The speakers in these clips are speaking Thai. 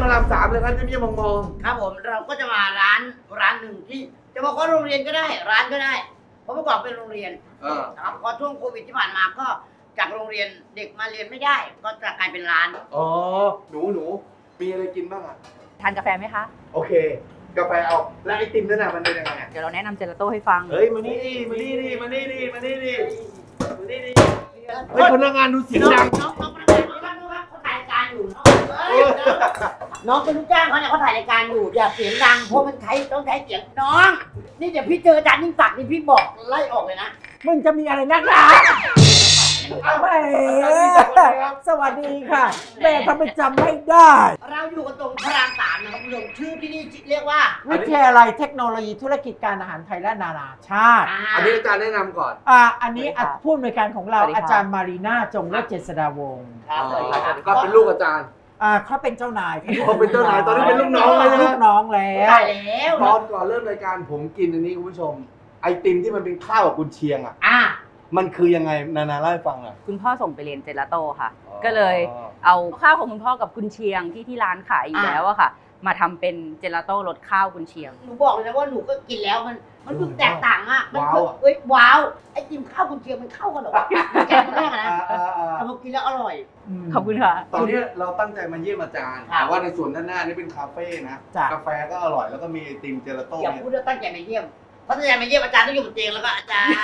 ระราม3เลยครับเยี่ยมมองครับผมเราก็จะมาร้านหนึ่งที่จะบอกว่าโรงเรียนก็ได้ร้านก็ได้เพราะเมื่อก่อนเป็นโรงเรียนครับพอช่วงโควิดที่ผ่านมาก็จากโรงเรียนเด็กมาเรียนไม่ได้ก็จะกลายเป็นร้านอ๋อหนูมีอะไรกินบ้างอ่ะทานกาแฟไหมคะโอเคกาแฟเอาแล้วไอติมนั่นน่ะมันเป็นยังไงเดี๋ยวเราแนะนำเจลาโต้ให้ฟังเฮ้ยมานี่ดิเฮ้ยพนักงานดูเสียงดังน้องพนักงานเขาถ่ายรายการอยู่น้องเป็นลูกจ้างเขาเนี่ยเขาถ่ายรายการอยู่อย่าเสียงดังเพราะมันต้องใช้เสียงน้องนี่เดี๋ยวพี่เจออาจารย์ยิ่งศักดิ์นี่พี่บอกไล่ออกเลยนะมึงจะมีอะไรนักหนาแม่สวัสดีค่ะแม่ทำไมจำไม่ได้เราอยู่กันตรงพระราม3นะครับคุณผู้ชมชื่อที่นี่เรียกว่าวิทยาลัยเทคโนโลยีธุรกิจการอาหารไทยและนานาชาติอันนี้อาจารย์แนะนำก่อนอันนี้ผู้อำนวยการของเราอาจารย์มารีนาจงเลิศเจษฎาวงศ์ก็เป็นลูกอาจารย์เขาเป็นเจ้านายเขาเป็นเจ้านายตอนนี้เป็นลูกน้องแล้วลูกน้องแล้วตอนก่อนเริ่มรายการผมกินอันนี้คุณผู้ชมไอติมที่มันเป็นข้าวกับกุนเชียงมันคือยังไงนาเล่าให้ฟังหน่อยคุณพ่อส่งไปเรียนเจลาโต้ค่ะก็เลยเอาข้าวของคุณพ่อกับกุนเชียงที่ร้านขายอยู่แล้วอะค่ะมาทำเป็นเจลาโต้รสข้าวกุนเชียงหนูบอกเลยนะว่าหนูก็กินแล้วมันดูแตกต่างมากว้าวไอติมข้าวกุนเชียงมันเข้ากันหรอแกงแรกนะแต่พอกินแล้วอร่อยขอบคุณค่ะตอนนี้เราตั้งใจมาเยี่ยมอาจารย์แต่ว่าในส่วนด้านหน้านี่เป็นคาเฟ่นะกาแฟก็อร่อยแล้วก็มีไอติมเจลาโต้อย่าพูดว่าตั้งใจมาเยี่ยมเพราะตั้งใจมาเยี่ยมอาจารย์ต้องอยู่บนเตียงแล้วก็อาจารย์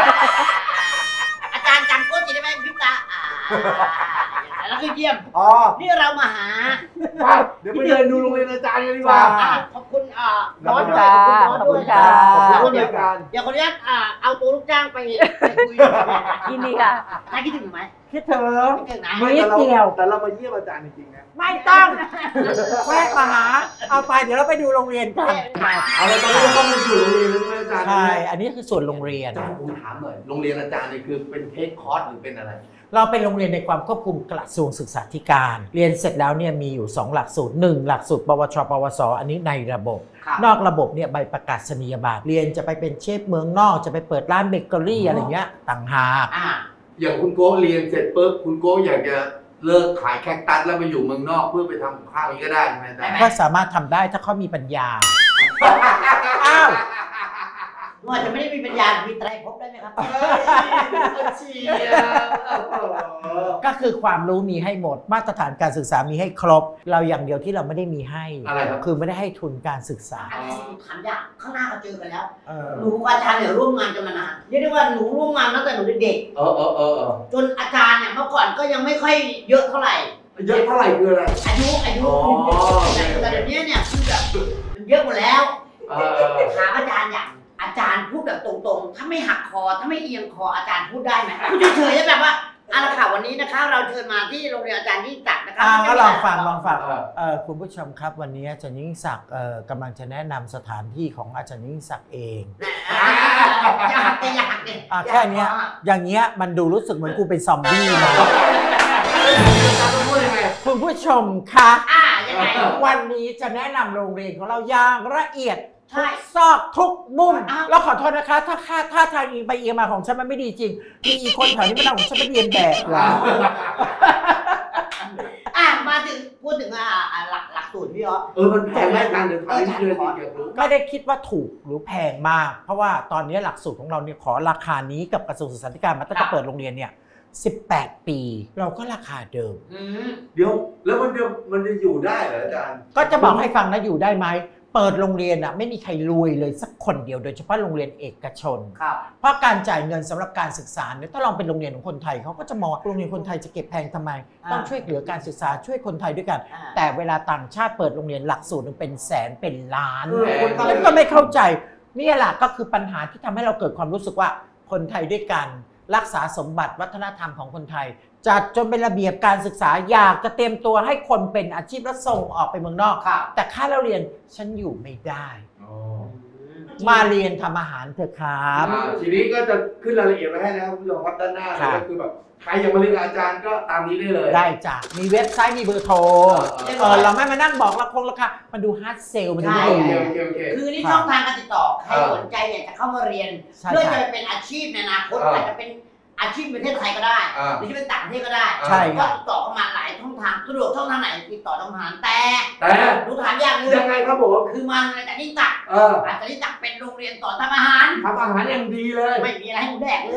จำโก้จีได้ไหมพิตาแล้วคือเยี่ยมนี่เรามาหาเดี๋ยวไปเดินดูโรงเรียนอาจารย์กันดีกว่าขอบคุณน้องด้วยขอบคุณค่ะอย่าขออนุญาตเอาตัวลูกจ้างไปคุยยินดีค่ะน่าคิดถึงไหมคิดถึงไม่เดียวแต่เรามาเยี่ยมอาจารย์จริงๆนะไม่ต้องแวะมาหาเอาไปเดี๋ยวเราไปดูโรงเรียนกันเอาตอนนี้ต้องไปสู่โรงเรียนแล้วใช่ไหมอาจารย์ใช่อันนี้คือส่วนโรงเรียนผมถามหน่อยโรงเรียนอาจารย์นี่คือเป็นเทคคอร์สหรือเป็นอะไรเราเป็นโรงเรียนในความควบคุมกระทรวงศึกษาธิการเรียนเสร็จแล้วเนี่ยมีอยู่2หลักสูตร1หลักสูตรปวชปวสอันนี้ในระบบนอกระบบเนี่ยใบประกาศนียบัตรเรียนจะไปเป็นเชฟเมืองนอกจะไปเปิดร้านเบเกอรี่อะไรเงี้ยต่างหากอย่างคุณโก้เรียนเสร็จปุ๊บคุณโก้อยากจะเลิกขายแคคตัสแล้วไปอยู่เมืองนอกเพื่อไปทำกับข้าวนี้ก็ได้ใช่ไหมอาจารย์ก็สามารถทำได้ถ้าเขามีปัญญาอ้าวว่าจะไม่ได้มีปัญญามีไตรภพได้ไหมครับก็คือความรู้มีให้หมดมาตรฐานการศึกษามีให้ครบเราอย่างเดียวที่เราไม่ได้มีให้คือไม่ได้ให้ทุนการศึกษาถามยากข้างหน้าเราเจอกันแล้วหนูอาจารย์เนี่ยร่วมงานกันมานานเรียกได้ว่าหนูร่วมงานตั้งแต่หนูเด็กจนอาจารย์เนี่ยเมื่อก่อนก็ยังไม่ค่อยเยอะเท่าไหร่เยอะเท่าไหร่คืออะไรอายุแต่เดี๋ยวนี้เนี่ยคือแบบเยอะหมดแล้วถามอาจารย์อย่างอาจารย์พูดแบบตรงๆถ้าไม่หักคอถ้าไม่เอียงคออาจารย์พูดได้ไหมพูดเฉยๆแบบว่าเอาละค่ะวันนี้นะคะเราเชิญมาที่โรงเรียนอาจารย์ยิ่งศักดิ์นะคะก็ลองฟังคุณผู้ชมครับวันนี้อาจารย์ยิ่งศักดิ์กำลังจะแนะนำสถานที่ของอาจารย์ยิ่งศักดิ์เองอยากเนี่ยแค่นี้อย่างเงี้ยมันดูรู้สึกเหมือนกูเป็นซอมบี้นะคุณผู้ชมคะวันนี้จะแนะนำโรงเรียนของเราอย่างละเอียดทุกซอกทุกมุมแล้วขอโทษนะคะถ้าทางอีไปเอียมาของฉันมันไม่ดีจริงมีอีคนแถวนี้มันเอาของฉันไปเรียนแบบเหรอมาถึงพูดถึงหลักสูตรพี่มันแพงไหมการเดินทางที่เรียนไม่ได้คิดว่าถูกหรือแพงมากเพราะว่าตอนนี้หลักสูตรของเราเนี่ยขอราคานี้กับกระทรวงศึกษาธิการมาตั้งแต่เปิดโรงเรียนเนี่ย18 ปีเราก็ราคาเดิมเดี๋ยวแล้วมันจะอยู่ได้เหรออาจารย์ก็จะบอกให้ฟังนะอยู่ได้ไหมเปิดโรงเรียนอ่ะไม่มีใครรวยเลยสักคนเดียวโดยเฉพาะโรงเรียนเอกชนเพราะการจ่ายเงินสำหรับการศึกษาเนี่ยถ้าลองเป็นโรงเรียนของคนไทยเขาก็จะมองโรงเรียนคนไทยจะเก็บแพงทำไมต้องช่วยเหลือการศึกษาช่วยคนไทยด้วยกันแต่เวลาต่างชาติเปิดโรงเรียนหลักสูตรนึงเป็นแสนเป็นล้านแล้วก็ไม่เข้าใจนี่แหละก็คือปัญหาที่ทำให้เราเกิดความรู้สึกว่าคนไทยด้วยกันรักษาสมบัติวัฒนธรรมของคนไทยจัดจนเป็นระเบียบการศึกษาอยากจะเตรียมตัวให้คนเป็นอาชีพและส่งออกไปเมืองนอกแต่ค่าเราเรียนฉันอยู่ไม่ได้มาเรียนทำอาหารเถอะครับทีนี้ก็จะขึ้นรายละเอียดไว้ให้นะครับคุณผู้ชมครับด้านหน้าก็คือแบบใครอยากมาเรียนกับอาจารย์ก็ตามนี้ได้เลยได้จ้ะมีเว็บไซต์มีเบอร์โทรเราไม่มานั่งบอกราคามันดูฮาร์ดเซลมันดูคือนี่ช่องทางการติดต่อใครสนใจอยากจะเข้ามาเรียนเพื่อจะเป็นอาชีพในอนาคตอาจจะเป็นอาชีพประเทศไทยก็ได้หรือจะเป็นต่างประเทศก็ได้ใช่คก็รับติดต่อเข้ามาหลายช่องทางสะดวกช่องทางไหนติดต่อช่องทางแต่ ดูถามอย่างนึงยังไงครับผมคือมันในแต่นี่ตักอาจจะนี่ตักเป็นโรงเรียนสอนทำอาหารทำอาหารอย่างดีเลยไม่มีอะไรให้หนูแดกเลย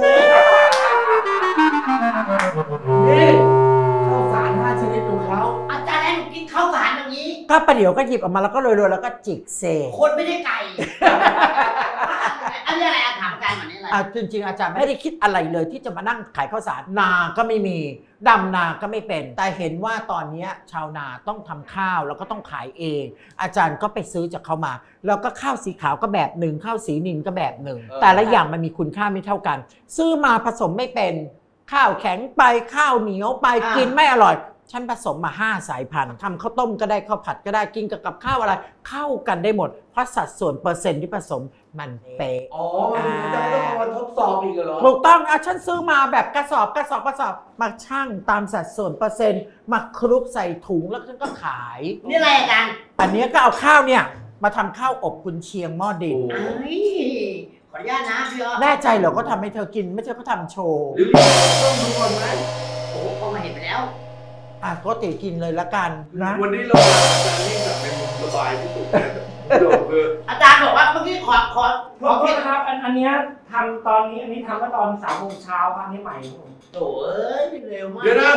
นี่ข้าวสาร5 ชนิดของเขาอาจารย์ให้หนูกินข้าวสารอย่างนี้ก็ประเดี๋ยวก็หยิบออกมาแล้วก็โรยๆแล้วก็จิกเซคนไม่ได้ไก่ อันนี้อะไรถามอาจารย์ก่อนนี่อะไรจริงๆอาจารย์ไม่ได้คิดอะไรเลยที่จะมานั่งขายข้าวสารนาก็ไม่มีดำนาก็ไม่เป็น แต่เห็นว่าตอนนี้ชาวนาต้องทำข้าวแล้วก็ต้องขายเอง อาจารย์ก็ไปซื้อจากเขามา แล้วก็ข้าวสีขาวก็แบบหนึ่งข้าวสีนิลก็แบบหนึ่งแต่ละอย่างมันมีคุณค่าไม่เท่ากัน ซื้อมาผสมไม่เป็นข้าวแข็งไปข้าวเหนียวไปกินไม่อร่อยฉันผสมมา5 สายพันธุ์ทำข้าวต้มก็ได้ข้าวผัดก็ได้กินกับข้าวอะไรเข้ากันได้หมดเพราะสัดส่วนเปอร์เซ็นต์ที่ผสมมันเป๊ะอ๋อมันจะต้องมาทดสอบอีกเหรอถูกต้องฉันซื้อมาแบบกระสอบมาชั่งตามสัดส่วนเปอร์เซ็นต์มาคลุกใส่ถุงแล้วฉันก็ขายนี่อะไรอาจารย์อันนี้ก็เอาข้าวเนี่ยมาทำข้าวอบกุนเชียงหม้อดินขออนุญาตนะพี่อ๋อแน่ใจเหรอก็ทำให้เธอกินไม่ใช่เขาทำโชว์หรือต้องดูก่อนไหมโอ้โหก็มาเห็นไปแล้วก็ติกินเลยละกันนะวันนี้เราจะนิ่งแบบเป็นมุมสบายที่สุดนะคืออาจารย์บอกว่าเมื่อกี้ขอขอโทษนะครับอันเนี้ยทำตอนนี้อันนี้ทำเมื่อตอน3 โมงเช้าครับอันนี้ใหม่ครับผมโถ่เอ้ยเร็วมากเดี๋ยวนะ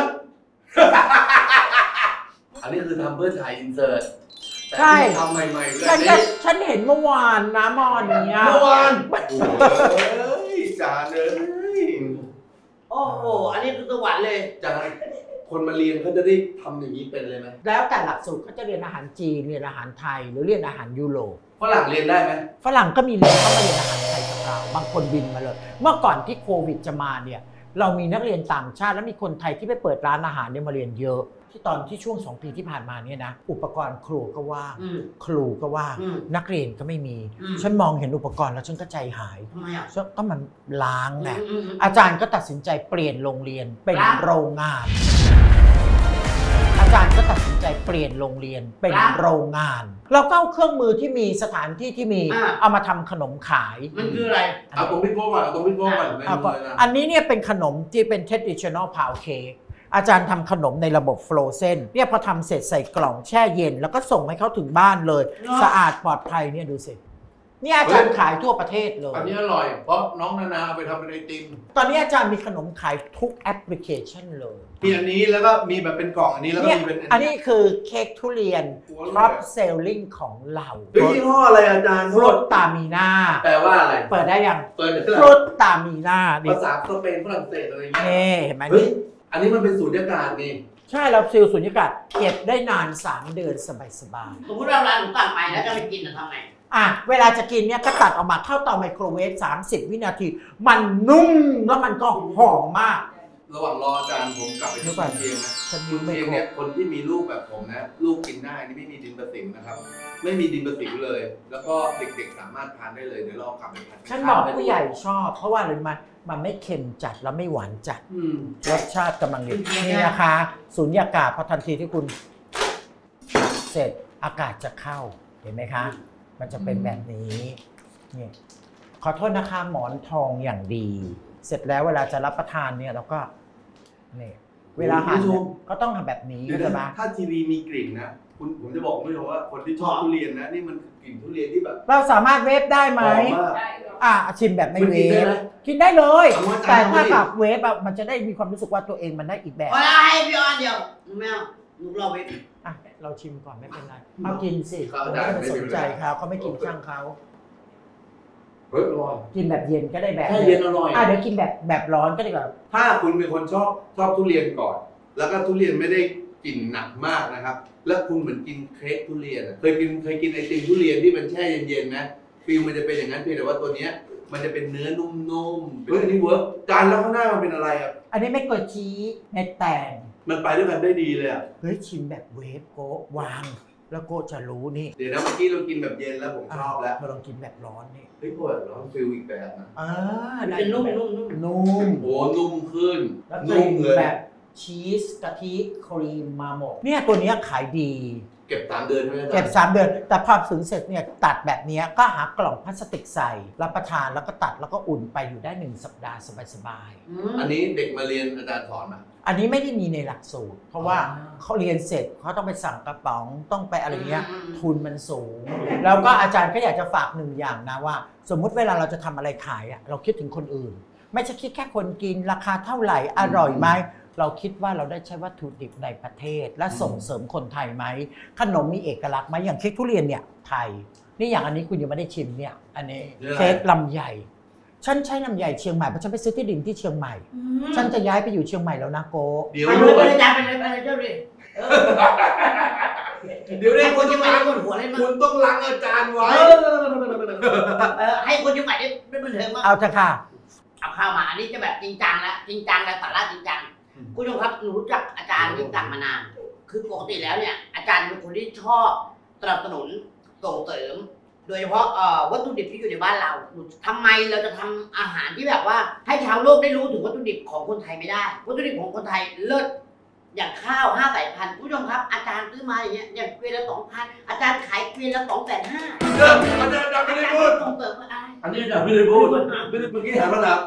อันนี้คือทำเพื่อถ่ายอินเสิร์ตใช่ทำใหม่ๆเลยฉันเห็นเมื่อวานนะหม้อนี้เมื่อวานเฮ้ยจานเลยโอ้โหอันนี้คือสวรรค์เลยจานคนมาเรียนเขาจะได้ทำอย่างนี้เป็นเลยไหมแล้วแต่หลักสูตรเขาจะเรียนอาหารจีนเรียนอาหารไทยหรือเรียนอาหารยุโรปฝรั่งเรียนได้ไหมฝรั่งก็มีเรียนเข้ามาเรียนอาหารไทยกับเราบางคนบินมาเลย เมื่อก่อนที่โควิดจะมาเนี่ยเรามีนักเรียนต่างชาติและมีคนไทยที่ไปเปิดร้านอาหารเนี่ยมาเรียนเยอะที่ตอนที่ช่วง2 ปีที่ผ่านมาเนี่ยนะอุปกรณ์ครูก็ว่างครูก็ว่างนักเรียนก็ไม่มีฉันมองเห็นอุปกรณ์แล้วฉันก็ใจหายทำไมอ่ะก็มันล้างไงอาจารย์ก็ตัดสินใจเปลี่ยนโรงเรียนเป็นโรงงาน อาจารย์ก็ตัดสินใจเปลี่ยนโรงเรียนเป็นโรงงาน เราก็เอาเครื่องมือที่มีสถานที่ที่มีเอามาทำขนมขายมันคืออะไรเอาตรงพี่โก้ก่อนเอาตรงพี่โก้ก่อนไม่รู้เลยนะอันนี้เนี่ยเป็นขนมที่เป็น traditional pound cake อาจารย์ทำขนมในระบบ frozen เนี่ยพอทำเสร็จใส่กล่องแช่เย็นแล้วก็ส่งให้เขาถึงบ้านเลย สะอาดปลอดภัยเนี่ยดูสิเนี่ยอาจารย์ขายทั่วประเทศเลยอันนี้อร่อยเพราะน้องนานาเอาไปทำเป็นไอติมตอนนี้อาจารย์มีขนมขายทุกแอปพลิเคชันเลยมีอันนี้แล้วก็มีแบบเป็นกล่องอันนี้แล้วก็เนี่ยมีเป็นอันนี้คือเค้กทุเรียน top selling ของเราเฮ้ยยี่ห้ออะไรอาจารย์ฟรุตตามีนาแปลว่าอะไรเปิดได้ยังเปิดฟรุตตามีนาดิภาษาสเปนฝรั่งเศสอะไรอย่างเงี้ยนี่เห็นไหมเฮ้ยนี่อันนี้มันเป็นสูตรยากาศนี่ใช่เราซิลสุญญากาศเก็บได้นาน 3 เดือนสบายสมมติเราร้านหนูสั่งไปแล้วจะไปกินจะทำไงเวลาจะกินเนี่ยก็ตัดออกมาเข้าเตาไมโครเวฟ30 วินาที มันนุ่มแล้วมันก็หอมมากระหว่างรออาจารย์ผมกลับไปที่คุณเชียงนะฉันคุยิ้ณมไม่เชียงครเนี่ยบคนที่มีลูกแบบผมนะลูกกินได้นี่ไม่มีดินประสิวนะครับไม่มีดินประสิวเลย แล้วก็เด็กๆสามารถทานได้เลยเดี๋ยวเรากลับไปทานฉันบอกผู้ใหญ่ชอบ เพราะว่าอะไรรู้ไหมมันไม่เค็มจัดแล้วไม่หวานจัด รสชาติกำลังดีนี่นะคะสุญญากาศพอทันทีที่คุณเสร็จอากาศจะเข้าเห็นไหมคะ มันจะเป็นแบบนี้นี่ขอโทษนะคะหมอนทองอย่างดี เสร็จแล้วเวลาจะรับประทานเนี่ยเราก็นี่เวลาหั่นเนี่ยก็ต้องทำแบบนี้เดี๋ยวใช่ไหมนะถ้าทีวีมีกลิ่นนะผมจะบอกคุณผู้ชมว่าคนที่ชอบทุเรียนนะนี่มันคือกลิ่นทุเรียนที่แบบเราสามารถเวฟได้ไหมหอมมากชิมแบบไม่เวมันกินได้ฟไหมกินได้เลยเอาอาจารย์แต่ถ้าเอาดิกับเวฟมันจะได้มีความรู้สึกว่าตัวเองมันได้อีกแบบพอแล้วให้พี่ออนเดียวหนูไม่เอาหนูรอไปเราชิมก่อนไม่เป็นไรเอากินสิครับไม่อาจารย์ต้องไปสนใจเขาไม่กินช่างเขาเฮ้ยอร่อยกินแบบเย็นก็ได้แบบแค่เย็นอร่อยเดี๋ยวกินแบบร้อนก็ดีกว่าถ้าคุณเป็นคนชอบทุเรียนก่อน แล้วก็ทุเรียนไม่ได้กลิ่นหนักมากนะครับ แล้วคุณเหมือนกินเค้กทุเรียนอะเคยกินไอติมทุเรียนที่มันแช่เย็นๆนะฟิลมันจะเป็นอย่างนั้นเพียงแต่ว่าตัวเนี้ยมันจะเป็นเนื้อนุ่มๆเฮ้ยอันนี้เวิร์กจานแล้วข้างหน้ามันเป็นอะไรอ่ะอันนี้ไม่กดชี้เม็ดแตงมันไปด้วยกันได้ดีเลยอ่ะเฮ้ยชิมแบบเวฟโกะวาง แล้วโกะจะรู้นี่เดี๋ยวนะเมื่อกี้เรากินแบบเย็นแล้วผมชอบแล้วมาลองกินแบบร้อนนี่เฮ้ยพอแบบร้อนฟิลอีกแบบนะได้เป็นนุ่มแบบนุ่มนุ่มโอ้นุ่มขึ้นแล้วนุ่มเลยแบบชีสกะทิครีมมาหมดเนี่ยตัวเนี้ยขายดีเก็บ3 เดือนใช่ไหมเก็บ3 เดือนแต่พอถึงเสร็จเนี่ยตัดแบบนี้ก็หากล่องพลาสติกใส่รับประทานแล้วก็ตัดแล้วก็อุ่นไปอยู่ได้1 สัปดาห์สบายๆอันนี้เด็กมาเรียนอาจารย์สอนมาอันนี้ไม่ได้มีในหลักสูตร เพราะว่าเขาเรียนเสร็จเขาต้องไปสั่งกระป๋องต้องไปอะไรเงี้ยทุนมันสูง แล้วก็อาจารย์ก็อยากจะฝาก1 อย่างนะว่า สมมุติเวลาเราจะทำอะไรขายเราคิดถึงคนอื่น ไม่ใช่คิดแค่คนกินราคาเท่าไหร่อร่อยไหมเราคิดว่าเราได้ใช้วัตถุดิบในประเทศ และส่งเสริมคนไทยไหมขนมมีเอกลักษณ์ไหมอย่างเค้กทุเรียนเนี่ยไทยนี่อย่างอันนี้คุณยังไม่ได้ชิมเนี่ยอันนี้เค้กลำไยฉันใช้ลำไยเชียงใหม่เพราะฉันไปซื้อที่ดินที่เชียงใหม่ฉันจะย้ายไปอยู่เชียงใหม่แล้วนะโกเดี๋ยวไปเลยไปเลยจ้าไปเลยไปเลยเจ้าดิเดี๋ยวได้ให้คนเชียงใหม่ได้คนหัวเล่นมั้งคุณต้องล้างอาจารย์ไว้ให้คนเชียงใหม่ได้เป็นบันเทิงมั้งเอาเถอะค่ะเอาข้าวมาอันนี้จะแบบจริงจังแล้วจริงจังแล้วสาระจริงจังคุณผู้ชมครับหนูรู้จักอาจารย์ยิ่งศักดิ์มานานคือปกติแล้วเนี่ยอาจารย์เป็นคนที่ชอบสนับสนุนส่งเสริมโดยเฉพาะวัตถุดิบที่อยู่ในบ้านเราทำไมเราจะทำอาหารที่แบบว่าให้ชาวโลกได้รู้ถึงวัตถุดิบของคนไทยไม่ได้วัตถุดิบของคนไทยเลิศอย่างข้าว5 สายพันธุ์ผู้ชมครับอาจารย์ซื้อมาอย่างเงี้ยอย่างเกวียนละ 2,000อาจารย์ขายเกวียนละ 250,000 อาจารย์ไม่ได้พูดส่งเสริมอะไรอันนี้อาจารย์ไม่ได้พูดเมื่อกี้ถามมาแล้ว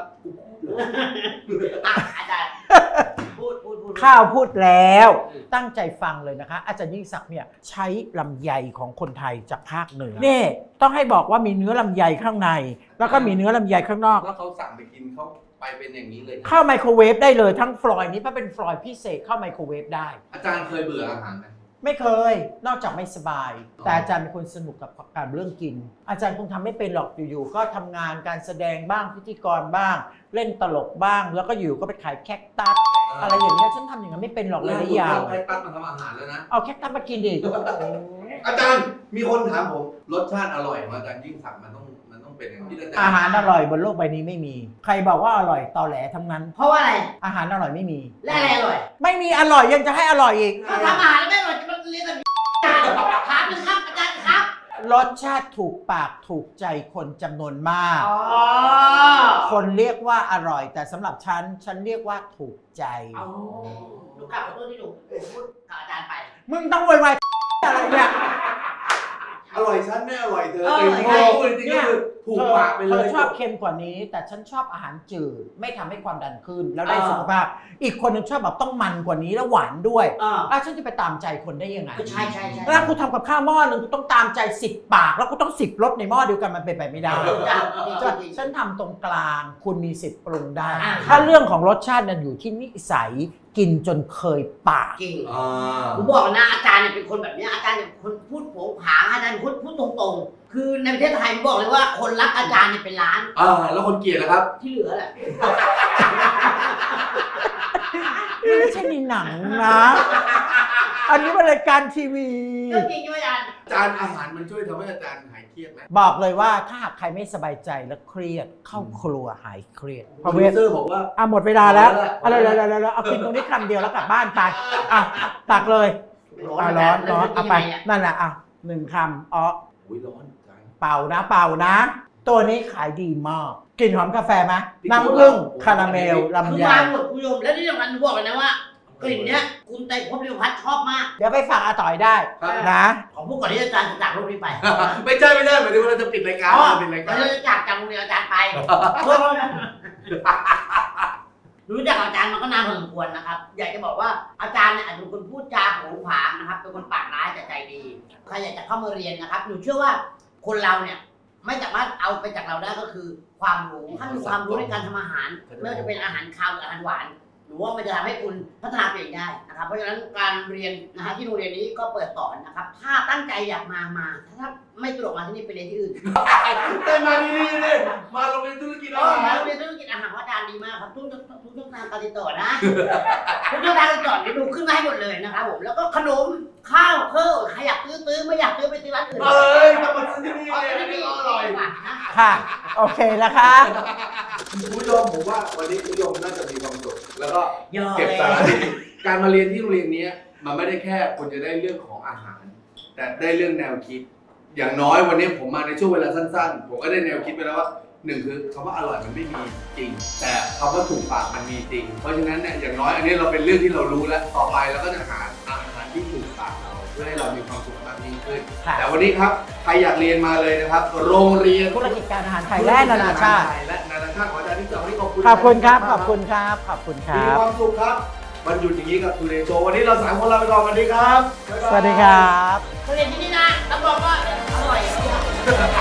อาจารย์พูดข้าวพูดแล้วตั้งใจฟังเลยนะคะอาจารย์ยิ่งศักดิ์เนี่ยใช้ลำไยของคนไทยจากภาคเหนือนี่ต้องให้บอกว่ามีเนื้อลำไยข้างในแล้วก็มีเนื้อลำไยข้างนอกแล้วเขาสั่งไปกินเขาไปเป็นอย่างนี้เลยเข้าไมโครเวฟได้เลยทั้งฟลอยนี้เพราะเป็นฟลอยพิเศษเข้าไมโครเวฟได้อาจารย์เคยเบื่ออาหารไหมไม่เคยนอกจากไม่สบาย แต่อาจารย์เป็นคนสนุกกับการเรื่องกิน อาจารย์คงทำไม่เป็นหรอกอยู่ๆก็ทำงานการแสดงบ้างพิธีกรบ้าง เล่นตลกบ้าง แล้วก็อยู่ก็ไปขายแคคตัสอะไรอย่างเงี้ยฉันทำอย่างนั้นไม่เป็นหรอกเลยระยะใครตั้งมาทำอาหารแล้วนะเอาแคคตัสมากินดิอาจารย์มีคนถามผมรสชาติอร่อยไหมอาจารย์ยิ่งศักดิ์มันต้องเป็นอย่างที่อาจารย์อาหารอร่อยบนโลกใบนี้ไม่มี ใครบอกว่าอร่อยตอแหลทั้งนั้นเพราะว่าอะไรอาหารอร่อยไม่มีและอะไรอร่อยไม่มีอร่อยยังจะให้อร่อยอีกก็ทำอาหารไม่อร่อยจะมาเรียนแบบถามเลยครับอาจารย์ครับรสชาติถูกปากถูกใจคนจำนวนมากอ๋อคนเรียกว่าอร่อย แต่สำหรับฉันเรียกว่าถูกใจเอาหนูกลับมาตัวที่หนูพูดกับอาจารย์ไปมึงต้องโวยวายอะไรเนี่ยอร่อยฉันไม่อร่อยเธอเออแต่จริงๆพูดจริงๆก็คือถูกปากไปเลยธอชอบเค็มกว่านี้ แต่ฉันชอบอาหารจืดไม่ทำให้ความดันขึ้น แล้วได้สุขภาพ อีกคนนึงชอบแบบต้องมันกว่านี้แล้วหวานด้วยแล้วฉันจะไปตามใจคนได้ยังไงใช่แล้วกูทำกับข้าวหม้อนึงกูต้องตามใจ10 ปาก แล้วกูต้อง10 รสในหม้อเดียวกันมันเป็นไปไม่ได้ฉันทำตรงกลางคุณมีสิทธิ์ปรุงได้ ถ้าเรื่องของรสชาตินั้นอยู่ที่นิสัยกินจนเคยปากจริงผมบอกนะอาจารย์เนี่ยเป็นคนแบบนี้อาจารย์เนี่ยคนพูดโผงผางอาจารย์พูดตรงๆคือในประเทศไทยผมบอกเลยว่าคนรักอาจารย์เนี่ยเป็นล้านแล้วคนเกลียดล่ะครับที่เหลือแหละไม่ใช่ในหนังนะ อันนี้เป็นรายการทีวีก็จริงใช่ไหมอาจารย์อาจารย์อาหารมันช่วยทำให้อาจารย์หายเครียดไหมบอกเลยว่าถ้าหากใครไม่สบายใจและเครียดเข้าครัวหายเครียดโปรดิวเซอร์บอกว่าหมดเวลาแล้วเอาแล้วเอากินตรงนี้คำเดียวแล้วกลับบ้านไปตักเลยร้อนเอาไปนั่นแหละ1 คำร้อนอาจารย์เป่านะ ตัวนี้ขายดีมากกลิ่นหอมกาแฟไหมน้ำผึ้งคาราเมลลำคือไยมาหมดคุณผู้ชมแล้วที่สำคัญหนูบอกเลยนะว่ากลิ่นเนี้ยคุณไตรภพเรียวพัฒน์ชอบมากเดี๋ยวไปฝากอาต่อยได้นะขอพูดก่อนที่อาจารย์จะจากโลกนี้ไปไม่ใช่หมายถึงว่าเราจะปิดรายการปิดรายการเราจะจากโรงเรียนอาจารย์ไปรู้จักอาจารย์มาก็นานพอสมควรนะครับอยากจะบอกว่าอาจารย์เนี่ยอาจจะเป็นคนพูดจาโผงผางนะครับเป็นคนปากร้ายแต่ใจดีใครอยากจะเข้ามาเรียนนะครับหนูเชื่อว่าคนเราเนี่ยไม่สามารถเอาไปจากเราได้ก็คือความรู้ถ้ามีความรู้ในการทำอาหารไม่ว่าจะเป็นอาหารคาวหรืออาหารหวานหรือว่ามันจะทำให้คุณพัฒนาตัวเองได้นะครับเพราะฉะนั้นการเรียนนะฮะที่โรงเรียนนี้ก็เปิดสอนนะครับถ้าตั้งใจอยากมาถ้าไม่สะดวกมาที่นี่ไปเรียนที่อื่นแต่มาดีเลยมาโรงเรียนธุรกิจอาหารโรงเรียนธุรกิจอาหารอาจารย์ดีมากครับทุกช่องทางการติดต่อนะทุกช่องทางการติดต่อเดี๋ยวดูขึ้นมาให้หมดเลยนะครับผมแล้วก็ขนมข้าวเพิ่มใครอยากซื้อไม่อยากซื้อไปซื้อร้านอื่นต้องมาซื้อที่นี่เลยอร่อยค่ะโอเคนะคะคุณผู้ชมผมว่าวันนี้คุณผู้ชมน่าจะมีความสุขแล้วก็เก็เก็บสาระดีการมาเรียนที่โรงเรียนนี้มันไม่ได้แค่คุณจะได้เรื่องของอาหาร แต่ได้เรื่องแนวคิด อย่างน้อยวันนี้ผมมาในช่วงเวลาสั้นๆผมก็ได้แนวคิดไปแล้วว่า1คือคำว่าอร่อยมันไม่มีจริง แต่คำว่าถูกปากมันมีจริง เพราะฉะนั้นเนี่ยอย่างน้อยอันนี้เราเป็นเรื่องที่เรารู้แล้วต่อไปเราก็จะหาอาหารที่ถูกปากเราพื่อให้เรามีความสุขมากยิ่งขึ้นค่ะแต่วันนี้ครับใครอยากเรียนมาเลยนะครับ โรงเรียนธุรกิจการอาหารไทยและนานาชาติและนานาชาติขออาจารย์ที่สองที่ขอบคุณขอบคุณครับ ขอบคุณครับ ขอบคุณคมีรับความสุขครับวันหยุดอย่างนี้กับทูเดย์โชว์วันนี้เรา3คนลาไปก่อนสวัสดีครับบ๊ายบายสวัสดีครับทุเรียนที่นี่นะรับรองว่าอร่อย